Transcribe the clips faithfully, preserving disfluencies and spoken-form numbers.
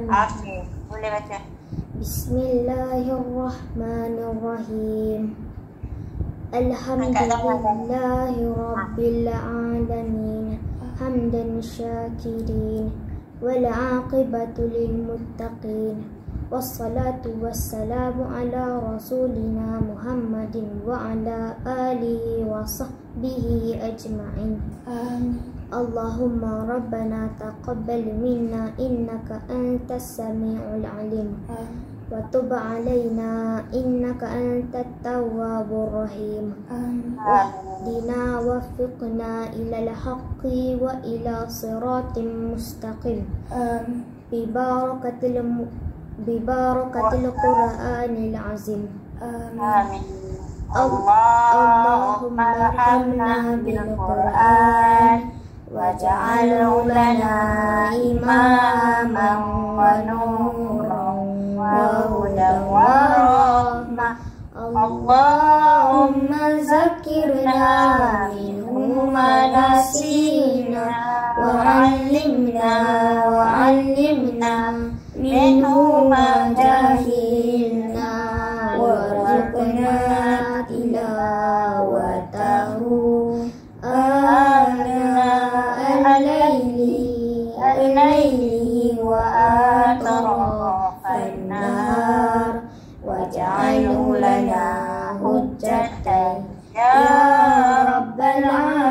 Okey, boleh baca. Bismillahirrahmanirrahim. Alhamdulillahi rabbil alamin. Hamdan syakirin. Wal aqibatu lil muttaqin. Wassalatu wassalamu ala rasulina Muhammadin wa ala alihi wa sahbihi ajma'in. Amin. Allahumma rabbana taqabbal minna innaka antas sami'ul alim. Wa tub alaina innaka antat tawwabur rahim. Wahdina waffiqna ilal haqqi wa ila siratim mustaqim. Bi barakatil Bibarakatil Qur'anil Azim. Amin. Allahumma arhamna bil Qur'an waj'alhu lana imaman wa nuran wa hudan wa rahmah. Allahumma zakkirna minhu ma nasina wa 'allimna wa 'allimna minhu ma jahilna warzuqna tilawatahu ana al-laili al-laili wa atrafan nahar waj'alhu lana hujjatan ya rabbal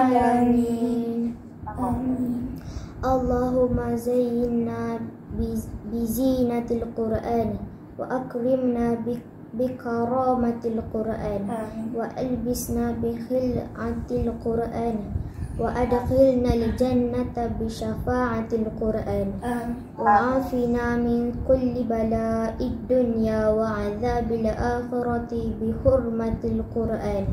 alamin. Amin. Allahumma zayyinna bizinatil Qur'an wa akrimna bikaramatil Qur'an wa albisna bikhil'atil Qur'an wa adkhilna al-jannata bisyafa'atil Qur'an wa afina min kulli bala'id dunya wa 'adzabil akhirati bihurmatil Qur'an.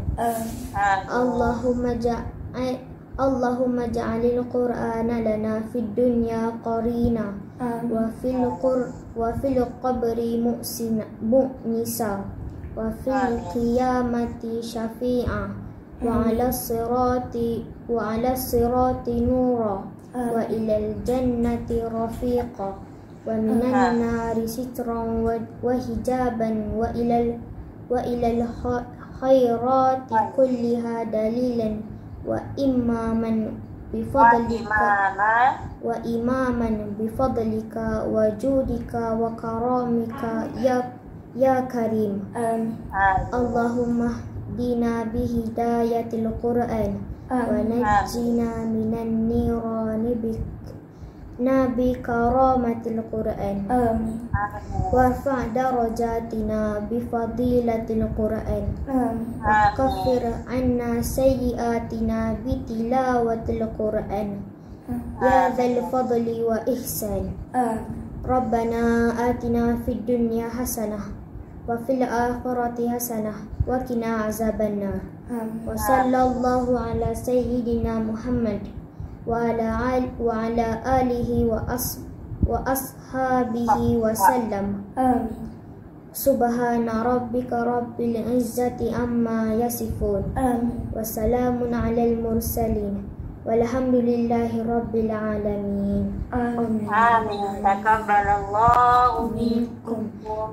Allahumma ja'al Allahumma ja'alil Qur'ana lana fid dunya qarina wa fil qur wa fil qabri mu'sina mu'nisa wa fil qiyamati syafi'a wa 'ala sirati wa 'ala sirati nura wa ilal jannati rafiqa wa minan nari sitran wa hijaban wa ilal wa ilal khairati kulliha dalilan wa imaman bifadlika wa imaman bifadlika wa judika wa karamika ya ya karim. Amin. Allahumma dina bihidayatil Qur'an wa najjina minan nirani bik nabi karamatil Qur'an. Amin. Warfa' darajatina bifadilatil Qur'an. Amin. Wa kaffir anna sayyiatina bitilawatil Qur'an. Ya dzal fadli wa ihsan. Amin. Rabbana atina fid dunya hasanah wa fil akhirati hasanah wa qina azabannar. Amin. Wa sallallahu ala sayyidina Muhammad wa ala al wa ala alihi wa as wa ashabihi wa sallam. Amin. Subhana rabbika rabbil izzati amma yasifun. Amin. Wa salamun alal mursalin walhamdulillahi rabbil alamin. Amin. Amin. Takabbalallahu minkum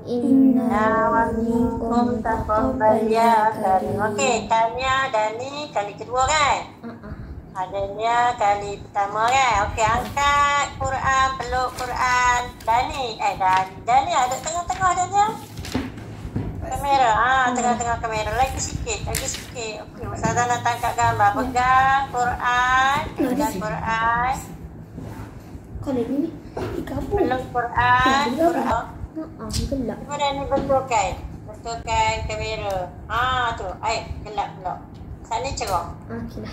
inna wa minkum taqabbal ya karim. Okey, tanya Dani kali kedua kan? Adanya kali pertama kan? Okey, angkat Quran, peluk Quran. Dani, eh Dani, Dani ada tengah-tengah Dani. Kamera, ah tengah-tengah kamera. Lagi sikit, lagi sikit. Okey, Ustazah nak tangkap gambar. Pegang Quran, pegang Quran. Kalau ini dikabur. Peluk Quran, Quran. Ah, gelap. Cuba Dani betulkan. Betulkan kamera. Ah tu, ai gelap pula. Sana cerah. Okeylah.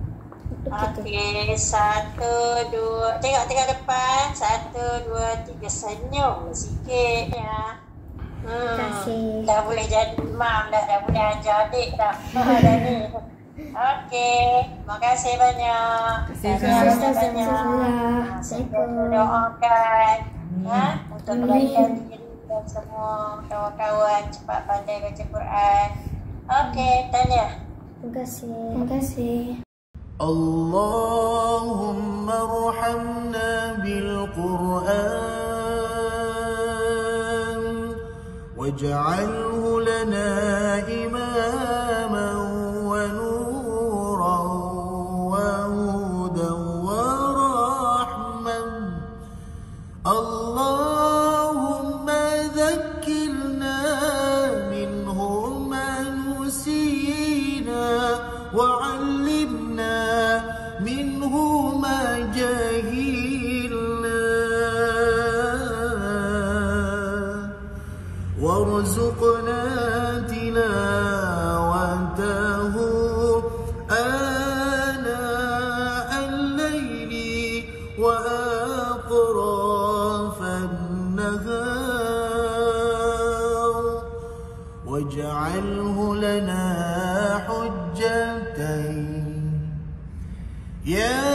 Okey, satu, dua, tengok tengok depan, satu, dua, tiga, senyum sikit ya. Hmm, kasih. Dah boleh jadi imam dah, dah boleh ajar adik dah. Ada ni. Okey, terima kasih banyak. Terima kasih banyak. Saya doakan ha, untuk kebaikan diri dan semua kawan-kawan cepat pandai baca Quran. Okey, tanya. Terima kasih. Terima kasih. اللهم ارحمنا بالقرآن واجعله لنا إماما ونورا وهدى ورحمة. اللهم ذكرنا منه ما نسينا وعلمنا منه ما جهلنا وارزقنا تلاوته آناء الليل وأطراف النهار واجعله لنا حجتين يا